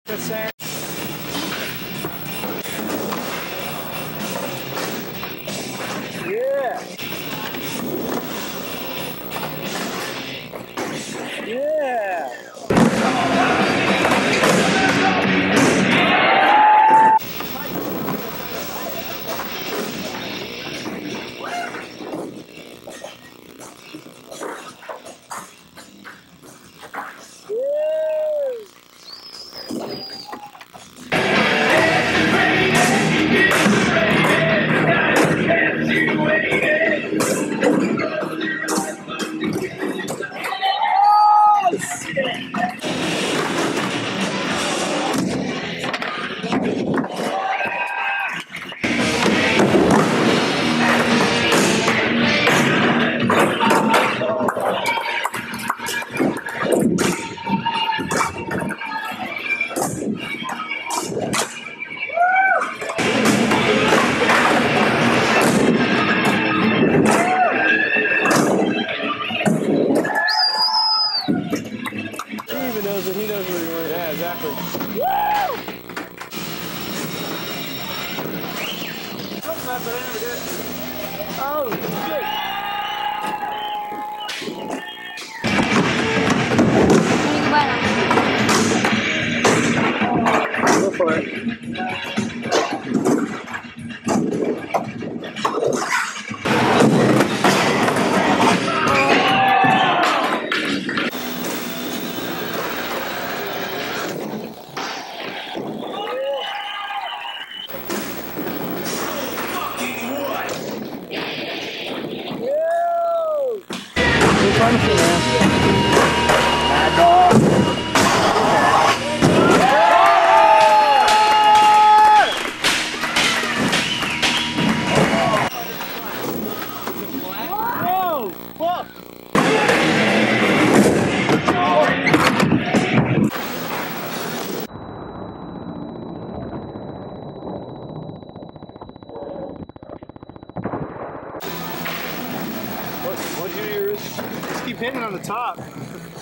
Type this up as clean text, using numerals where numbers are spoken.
Chris Senn. Yeah. Yeah. He knows where you were. Yeah, exactly. Woo! But I never did. Oh, shit. Go for it. Mad dog! Whoa! Fuck! What'd you do? Just keep hitting on the top.